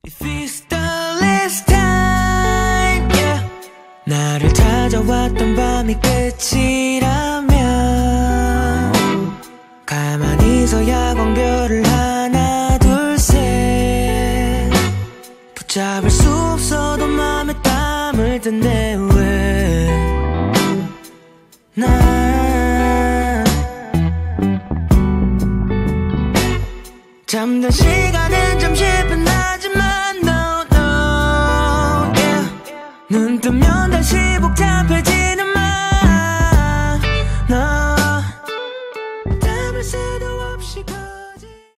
If it's the last time, yeah. 나를 찾아왔던 밤이 끝이라면 가만히서 야광별을 하나 둘셋 붙잡을 수 없어도 맘에 땀을 든대 왜 난 잠든 시간은 잠시 뻔하지만 no no yeah. 눈 뜨면 다시 복잡